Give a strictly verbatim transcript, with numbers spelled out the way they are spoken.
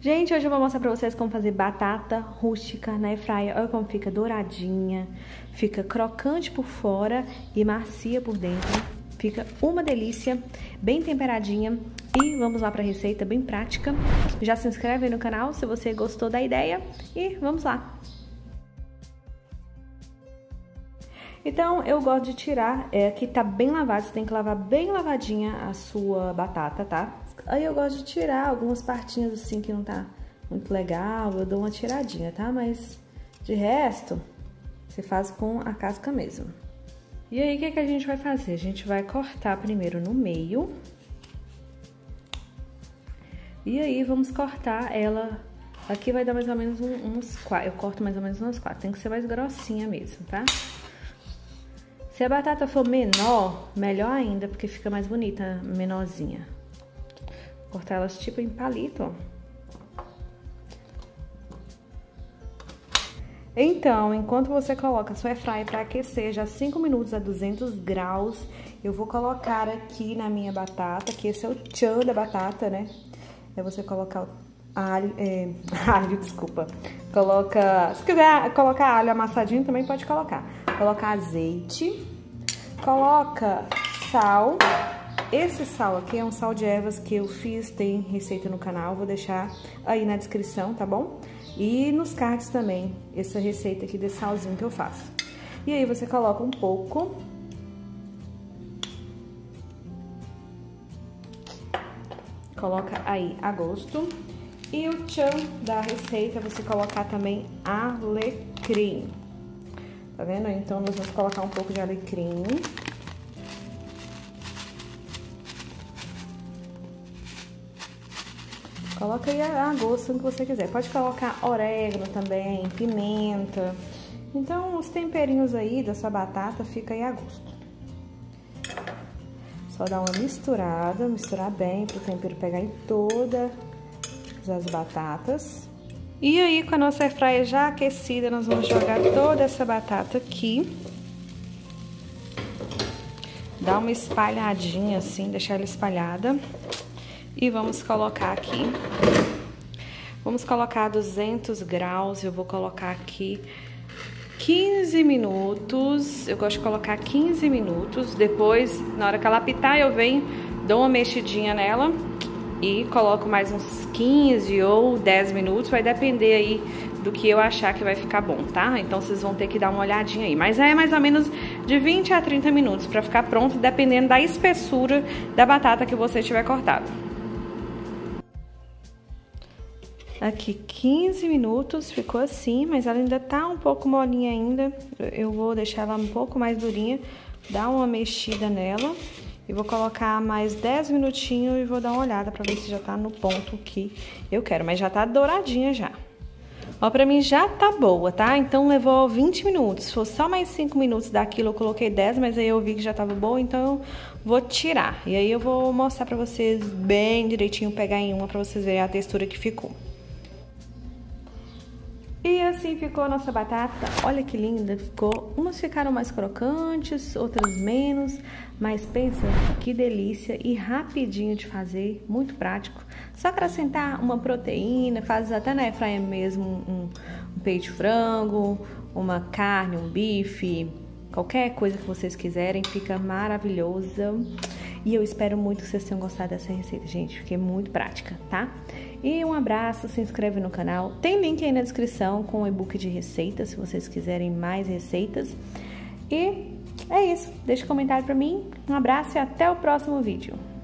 Gente, hoje eu vou mostrar pra vocês como fazer batata rústica na airfryer. Olha como fica douradinha, fica crocante por fora e macia por dentro. Fica uma delícia, bem temperadinha. E vamos lá pra receita bem prática. Já se inscreve aí no canal se você gostou da ideia e vamos lá. Então, eu gosto de tirar, é, aqui tá bem lavado, você tem que lavar bem lavadinha a sua batata, tá? Aí eu gosto de tirar algumas partinhas assim que não tá muito legal, eu dou uma tiradinha, tá? Mas de resto, você faz com a casca mesmo. E aí, o que que a gente vai fazer? A gente vai cortar primeiro no meio. E aí, vamos cortar ela, aqui vai dar mais ou menos uns quatro, eu corto mais ou menos uns quatro, tem que ser mais grossinha mesmo, tá? Se a batata for menor, melhor ainda, porque fica mais bonita, menorzinha. Vou cortar elas tipo em palito, ó. Então, enquanto você coloca a sua airfryer para aquecer já cinco minutos a duzentos graus, eu vou colocar aqui na minha batata, que esse é o tchan da batata, né? É você colocar o alho, é, alho, desculpa. Coloca, se quiser colocar alho amassadinho também pode colocar. Coloca azeite, coloca sal. Esse sal aqui é um sal de ervas que eu fiz, tem receita no canal, vou deixar aí na descrição, tá bom? E nos cards também, essa receita aqui desse salzinho que eu faço. E aí você coloca um pouco. Coloca aí a gosto. E o tchan da receita, você colocar também alecrim. Tá vendo? Então, nós vamos colocar um pouco de alecrim. Coloca aí a, a gosto que você quiser. Pode colocar orégano também, pimenta. Então, os temperinhos aí da sua batata fica aí a gosto. Só dar uma misturada, misturar bem para o tempero pegar em todas as batatas. E aí, com a nossa airfryer já aquecida, nós vamos jogar toda essa batata aqui. Dar uma espalhadinha assim, deixar ela espalhada. E vamos colocar aqui. Vamos colocar duzentos graus, eu vou colocar aqui quinze minutos. Eu gosto de colocar quinze minutos. Depois, na hora que ela apitar, eu venho, dou uma mexidinha nela. E coloco mais uns quinze ou dez minutos, vai depender aí do que eu achar que vai ficar bom, tá? Então, vocês vão ter que dar uma olhadinha aí. Mas é mais ou menos de vinte a trinta minutos pra ficar pronto, dependendo da espessura da batata que você tiver cortado. Aqui, quinze minutos, ficou assim, mas ela ainda tá um pouco molinha ainda. Eu vou deixar ela um pouco mais durinha, dar uma mexida nela. E vou colocar mais dez minutinhos e vou dar uma olhada pra ver se já tá no ponto que eu quero. Mas já tá douradinha já. Ó, pra mim já tá boa, tá? Então levou vinte minutos. Se fosse só mais cinco minutos daquilo, eu coloquei dez, mas aí eu vi que já tava boa, então eu vou tirar. E aí eu vou mostrar pra vocês bem direitinho, pegar em uma pra vocês verem a textura que ficou. E assim ficou a nossa batata, olha que linda ficou. Umas ficaram mais crocantes, outras menos, mas pensa que delícia e rapidinho de fazer, muito prático. Só acrescentar uma proteína, faz até na airfryer mesmo um, um peito de frango, uma carne, um bife, qualquer coisa que vocês quiserem, fica maravilhosa. E eu espero muito que vocês tenham gostado dessa receita, gente, fiquei muito prática, tá? E um abraço, se inscreve no canal. Tem link aí na descrição com o e-book de receitas, se vocês quiserem mais receitas. E é isso, deixa um comentário pra mim. Um abraço e até o próximo vídeo.